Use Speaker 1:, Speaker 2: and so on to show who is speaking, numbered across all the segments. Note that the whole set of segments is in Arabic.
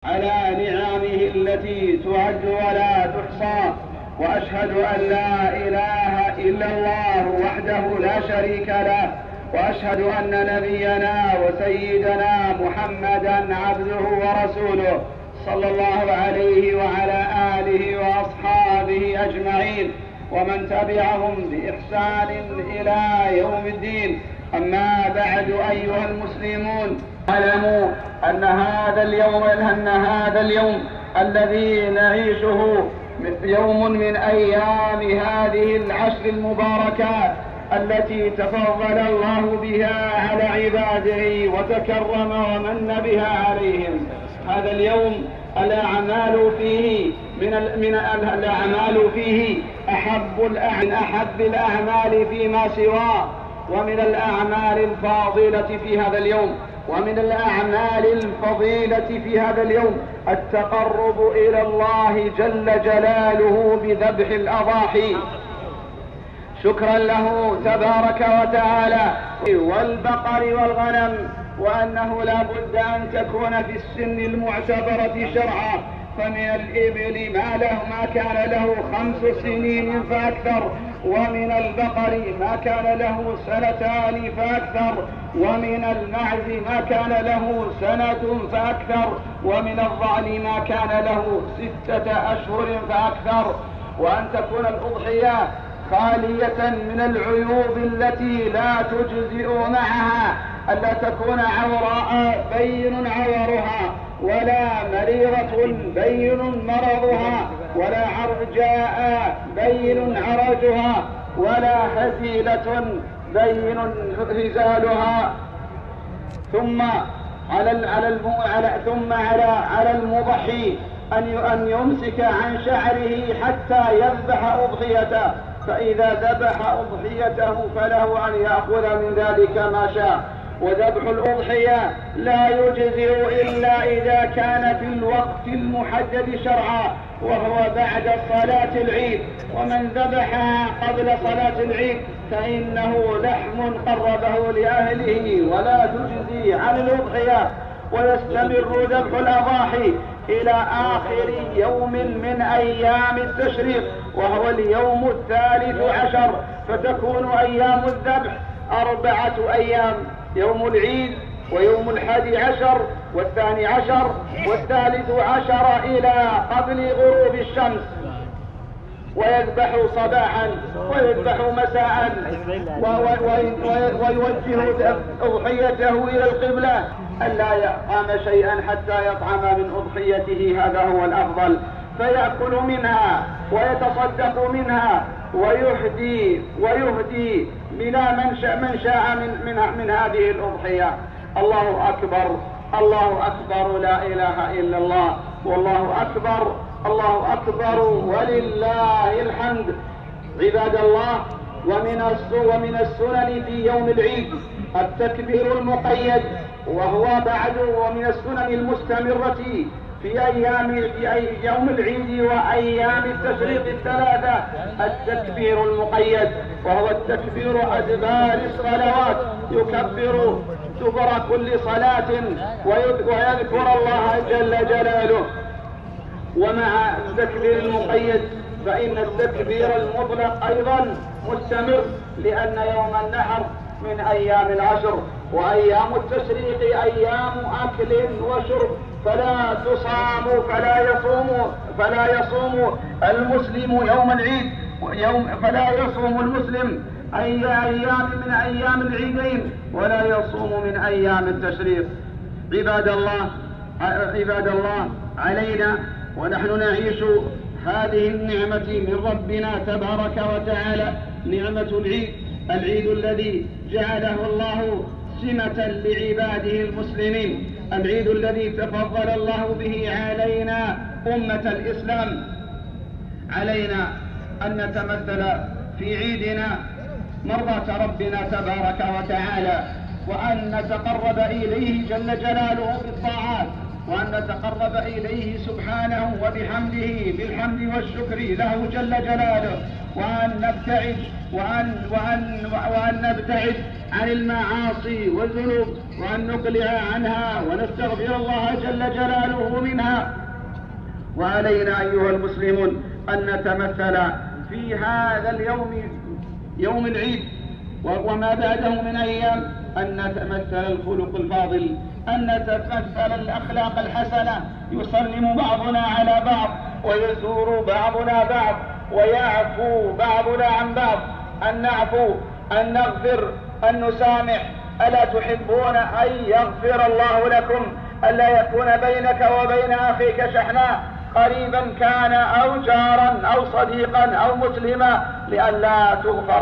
Speaker 1: على نعمه التي تعد ولا تحصى، وأشهد أن لا إله إلا الله وحده لا شريك له، وأشهد أن نبينا وسيدنا محمدا عبده ورسوله صلى الله عليه وعلى آله وأصحابه أجمعين ومن تبعهم بإحسان إلى يوم الدين. أما بعد أيها المسلمون، اعلموا أن هذا اليوم الذي نعيشه يوم من أيام هذه العشر المباركات التي تفضل الله بها على عباده وتكرم ومن بها عليهم. هذا اليوم الأعمال فيه من أحب الأعمال فيما سواه، ومن الأعمال الفاضلة في هذا اليوم ومن الأعمال الفضيلة في هذا اليوم التقرب إلى الله جل جلاله بذبح الأضاحي شكرا له تبارك وتعالى، والبقر والغنم، وأنه لا بد أن تكون في السن المعتبرة شرعا، فمن الإبل ما كان له 5 سنين فأكثر، ومن البقر ما كان له 2 فأكثر، ومن المعز ما كان له 1 فأكثر، ومن الضأن ما كان له 6 أشهر فأكثر. وأن تكون الأضحية خالية من العيوب التي لا تجزئ معها، ألا تكون عوراء بين عورها، ولا مريضة بين مرضها، ولا عرجاء بين عرجها، ولا هزيلة بين هزالها. ثم على المضحي أن يمسك عن شعره حتى يذبح أضحيته، فإذا ذبح أضحيته فله أن يأخذ من ذلك ما شاء. وذبح الأضحية لا يجزئ إلا إذا كان في الوقت المحدد شرعا، وهو بعد صلاة العيد، ومن ذبحها قبل صلاة العيد فإنه لحم قربه لأهله ولا تجزي عن الأضحية. ويستمر ذبح الأضاحي إلى آخر يوم من أيام التشريق، وهو اليوم 13، فتكون أيام الذبح 4 أيام: يوم العيد، ويوم 11، وال12، وال13 إلى قبل غروب الشمس. ويذبح صباحا ويذبح مساء، ويوجه أضحيته إلى القبلة، ألا يطعم شيئا حتى يطعم من أضحيته، هذا هو الأفضل، فيأكل منها ويتصدق منها ويهدي إلى من شاء من هذه الأضحية. الله أكبر، الله أكبر، لا إله إلا الله، والله أكبر، الله أكبر، ولله الحمد. عباد الله، ومن السنن في يوم العيد التكبير المقيد، ومن السنن المستمرة في يوم العيد وأيام التشريق 3 التكبير المقيد، وهو التكبير أدبار الصلوات، يكبر دبر كل صلاة ويذكر الله جل جلاله. ومع التكبير المقيد فإن التكبير المطلق أيضا مستمر، لأن يوم النحر من أيام العشر، وأيام التشريق أيام أكل وشرب، فلا يصوم المسلم يوم العيد، فلا يصوم المسلم أي أيام من أيام العيدين، ولا يصوم من أيام التشريق. عباد الله، علينا ونحن نعيش هذه النعمة من ربنا تبارك وتعالى، نعمة العيد الذي جعله الله سمة لعباده المسلمين، العيد الذي تفضل الله به علينا أمة الإسلام. علينا أن نتمثل في عيدنا مرضاة ربنا تبارك وتعالى، وأن نتقرب إليه جل جلاله بالطاعات، وأن نتقرب إليه سبحانه وبحمده بالحمد والشكر له جل جلاله، وأن نبتعد عن المعاصي والذنوب وأن نقلع عنها ونستغفر الله جل جلاله منها. وعلينا أيها المسلمون أن نتمثل في هذا اليوم، يوم العيد وما بعده من أيام، أن نتمثل الخلق الفاضل، أن نتمثل الأخلاق الحسنة، يسلم بعضنا على بعض ويزور بعضنا بعض ويعفو بعضنا عن بعض، أن نعفو، أن نغفر، أن نسامح. ألا تحبون أن يغفر الله لكم؟ ألا يكون بينك وبين أخيك شحناء، قريبا كان أو جارا أو صديقا أو مسلما، لئلا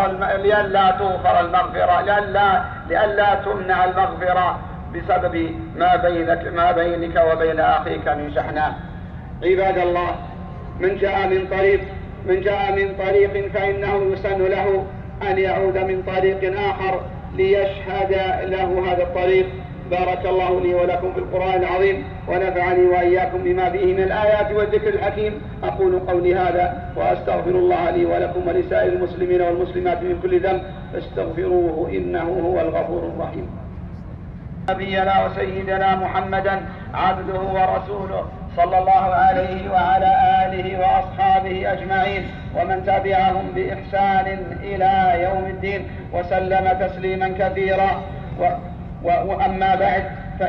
Speaker 1: تغفر المغفرة، لئلا تمنع المغفرة بسبب ما بينك وبين أخيك من شحناء. عباد الله، من جاء من طريق فإنه يسن له أن يعود من طريق آخر ليشهد له هذا الطريق. بارك الله لي ولكم في القرآن العظيم، ونفعني وإياكم بما فيه من الآيات والذكر الحكيم. أقول قولي هذا وأستغفر الله لي ولكم ولسائر المسلمين والمسلمات من كل ذنب، فاستغفروه إنه هو الغفور الرحيم. نبينا وسيدنا محمدا عبده ورسوله صلى الله عليه وعلى آله وأصحابه أجمعين ومن تبعهم بإحسان إلى يوم الدين وسلم تسليما كثيرا. وأما بعد،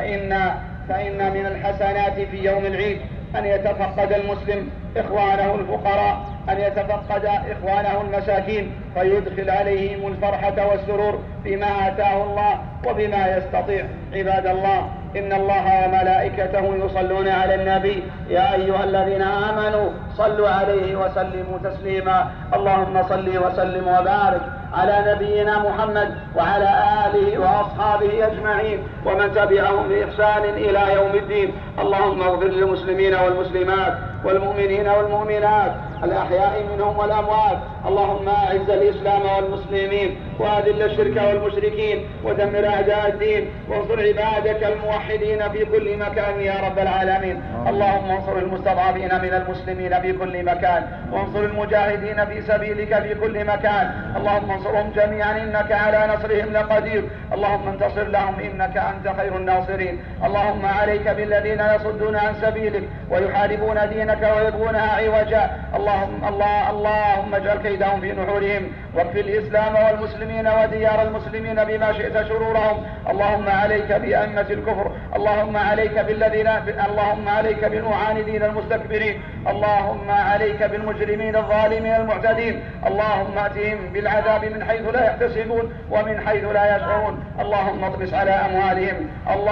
Speaker 1: فإن من الحسنات في يوم العيد أن يتفقد المسلم إخوانه الفقراء، أن يتفقد إخوانه المساكين، فيدخل عليهم الفرحة والسرور بما آتاه الله وبما يستطيع. عباد الله، إن الله وملائكته يصلون على النبي، يا أيها الذين آمنوا صلوا عليه وسلموا تسليما. اللهم صل وسلم وبارك على نبينا محمد وعلى آله وأصحابه أجمعين ومن تبعهم بإحسان إلى يوم الدين. اللهم اغفر للمسلمين والمسلمات والمؤمنين والمؤمنات الأحياء منهم والأموات. اللهم أعز الإسلام والمسلمين وأذل الشرك والمشركين ودمر أعداء الدين وانصر عبادك الموحدين في كل مكان يا رب العالمين. اللهم انصر المستضعفين من المسلمين في كل مكان، وانصر المجاهدين في سبيلك في كل مكان. اللهم انصرهم جميعا إنك على نصرهم لقدير. اللهم انتصر لهم إنك أنت خير الناصرين. اللهم عليك بالذين يصدون عن سبيلك ويحاربون دينك ويبغونها عوجا. اللهم اجعل كيدهم في نحورهم، واكف الإسلام والمسلمين وديار المسلمين بما شئت شرورهم. اللهم عليك بأئمة الكفر، اللهم عليك بالمعاندين المستكبرين، اللهم عليك بالمجرمين الظالمين المعتدين. اللهم اتهم بالعذاب من حيث لا يحتسبون ومن حيث لا يشعرون. اللهم اطمس على أموالهم،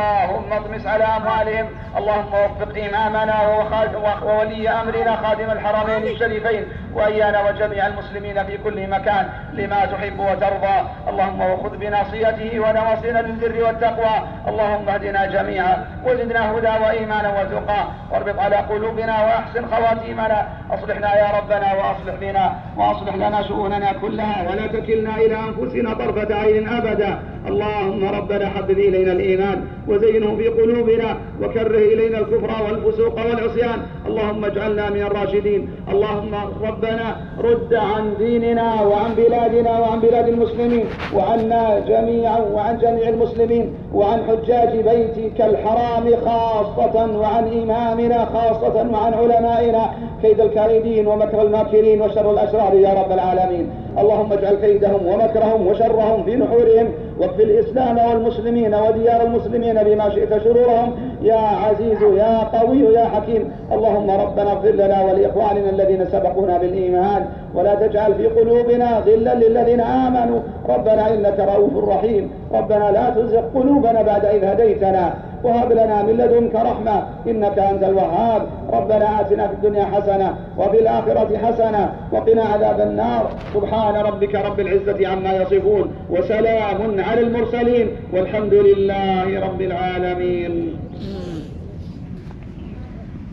Speaker 1: اللهم وفق إمامنا وولي أمرنا خادم الحرمين الشريفين وإيانا وجميع المسلمين في كل مكان لما تحب وترضى. اللهم وخذ بناصيته ونواصينا للبر والتقوى. اللهم اهدنا جميعا وزدنا هدى وإيمانا وتقى، واربط على قلوبنا وأحسن خواتيمنا. أصلحنا يا ربنا وأصلح بنا وأصلح لنا شؤوننا كلها، ولا تكلنا إلى أنفسنا طرفة عين أبدا. اللهم ربنا حبب إلينا الإيمان وزينه في قلوبنا وكره إلينا الكفر والفسوق والعصيان. اللهم اجعلنا من الراشدين. اللهم ربنا رد عن ديننا وعن بلادنا وعن بلاد المسلمين وعنا جميعا وعن جميع المسلمين وعن حجاج بيتك الحرام خاصة وعن إمامنا خاصة وعن علمائنا كيد الكائدين ومكر الماكرين وشر الأشرار يا رب العالمين. اللهم اجعل كيدهم ومكرهم وشرهم في نحورهم، واكفِ الإسلام والمسلمين وديار المسلمين بما شئت شرورهم يا عزيز يا قوي يا حكيم. اللهم ربنا اغفر لنا ولإخواننا الذين سبقونا بالإيمان، ولا تجعل في قلوبنا غلا للذين آمنوا. ربنا إنك رؤوف رحيم. ربنا لا تزغ قلوبنا بعد إذ هديتنا وهب لنا من لدنك رحمة إنك أنت الوهاب. ربنا آتنا في الدنيا حسنة وفي الآخرة حسنة وقنا عذاب النار. سبحان ربك رب العزة عما يصفون وسلام على المرسلين والحمد لله رب العالمين.